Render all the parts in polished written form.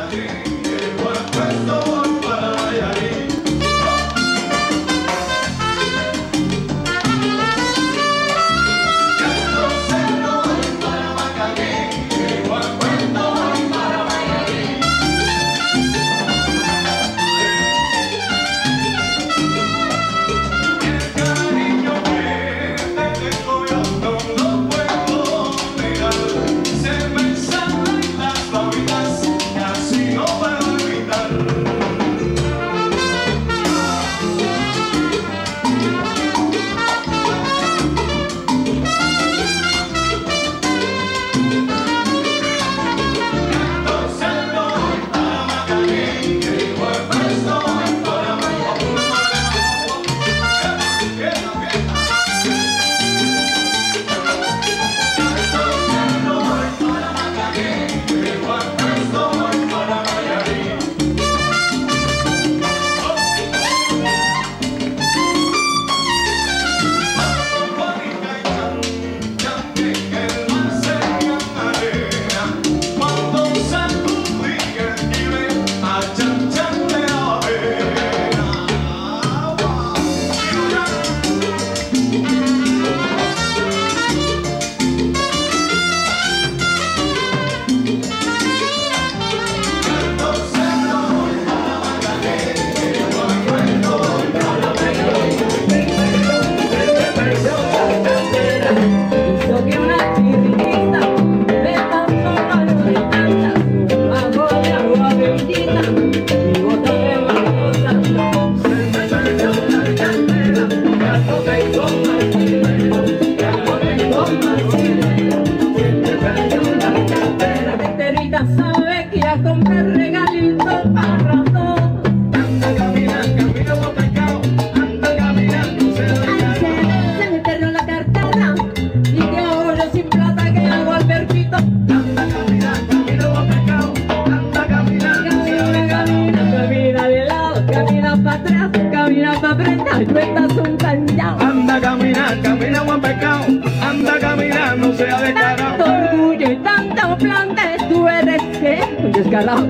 Anda camina, camina buen pecado. Anda camina, no sea descarado. Tanto orgullo y tanto plante, tú eres que un descarado.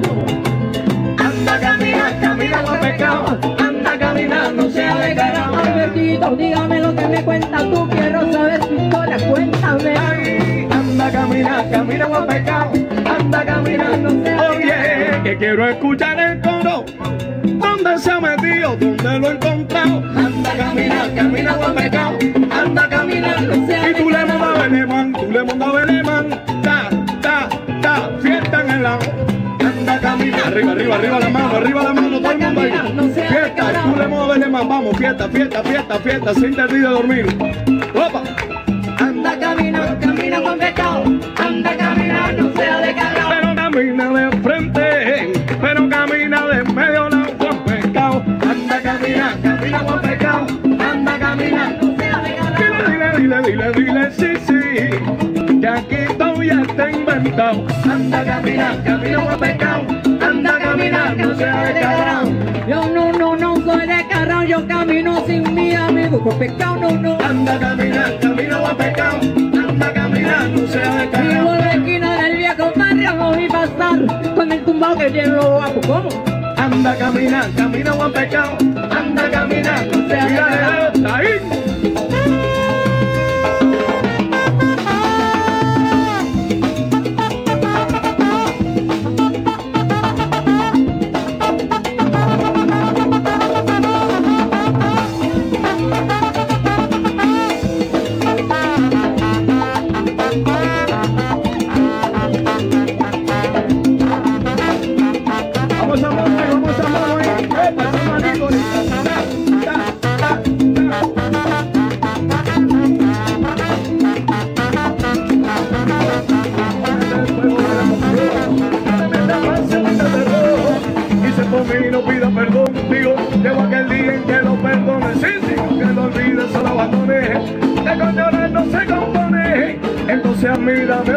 Anda camina, camina buen pecado. Anda camina, no sea descarado. Albertito, dígame lo que me cuentas tú, quiero saber tu historia, cuéntame. Ay, anda camina, camina buen pecado. Anda camina, no sea descarado. Oye, que quiero escuchar el coro. ¿Dónde se ha metido? ¿Dónde lo he encontrado? Anda camina, camina buen pecado. Anda camina, no sea. Y tú le mondas Belemán, tú le mondas Belemán. Ta, ta, ta, fiesta en el lado. Anda camina, arriba, arriba, arriba la mano, todo el mundo ahí. Fiesta, y tú le mondas Belemán, vamos, fiesta, fiesta, fiesta, fiesta, sin terminar de dormir. ¡Opa! Anda camina, camina buen pecado. Anda camina, no sea de cagao. Pero camina de frente, pero camina de medio lado. Anda camina, camina buen pecado. Anda camina, no sea de cagao. Dile, sí, sí, que aquí todo ya está inventado. Anda camina, camina buen pecado. Anda camina, no sea de cagao. Yo no soy de cagao, yo camino sin mi amigo con pecado, no. Anda camina, camina buen pecado. Anda camina, no sea de cagao. Vivo en la esquina del viejo barrio, no vi pasar con el tumbao que tiene los guapos, ¿cómo? Anda camina, camina buen pecado. Anda camina, no sea de cagao. Ahí. No pida perdón, digo, llevo aquel día en que lo perdone. Sí, que lo olvide, solo abandone. De con llorar no se compone. Entonces a mí dame